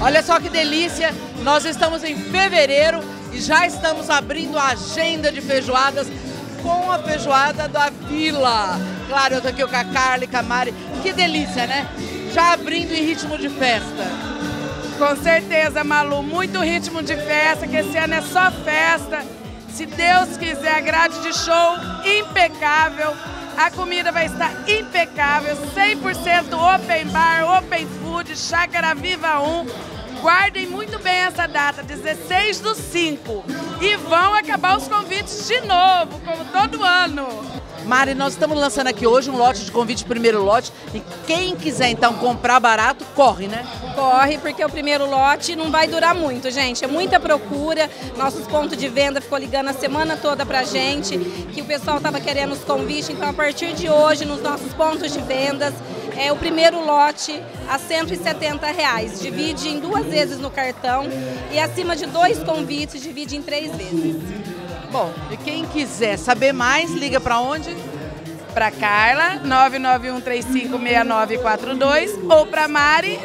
Olha só que delícia, nós estamos em fevereiro e já estamos abrindo a agenda de feijoadas com a feijoada da Vila. Claro, eu tô aqui com a Carla e com a Mari, que delícia, né? Já abrindo em ritmo de festa. Com certeza, Malu, muito ritmo de festa, que esse ano é só festa. Se Deus quiser, a grade de show impecável, a comida vai estar impecável, 100% open bar, open food, Chácara Viva 1. Guardem muito bem essa data, 16/5. E vão acabar os convites de novo, como todo ano. Mari, nós estamos lançando aqui hoje um lote de convite, primeiro lote, e quem quiser então comprar barato, corre, né? Corre, porque o primeiro lote não vai durar muito, gente, é muita procura, nossos pontos de venda ficou ligando a semana toda pra gente, que o pessoal estava querendo os convites, então a partir de hoje, nos nossos pontos de vendas, é o primeiro lote a R$170, divide em 2 vezes no cartão e acima de 2 convites, divide em 3 vezes. Bom, e quem quiser saber mais, liga para onde? Para Carla, 991356942 ou para Mari,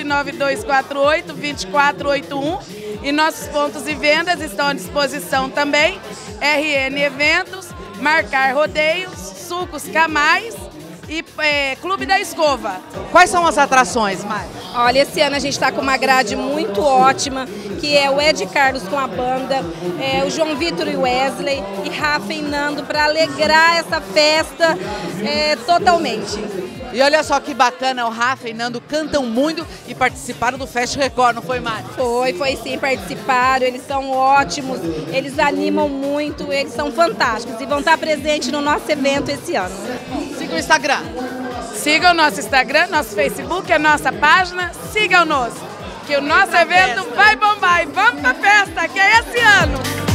99248-2481. E nossos pontos de vendas estão à disposição também. RN Eventos, Marcar Rodeios, Sucos Camais e Clube da Escova. Quais são as atrações, Mari? Olha, esse ano a gente está com uma grade muito ótima, que é o Ed Carlos com a banda, o João Vitor e Wesley, e Rafa e Nando, para alegrar essa festa totalmente. E olha só que bacana, o Rafa e Nando cantam muito e participaram do Fest Record, não foi, Mari? Foi sim, participaram, eles são ótimos, eles animam muito, eles são fantásticos e vão estar presentes no nosso evento esse ano. Siga o Instagram. Siga o nosso Instagram, nosso Facebook, a nossa página, sigam-nos, que o nosso evento vai bombar e vamos pra festa, que é esse ano!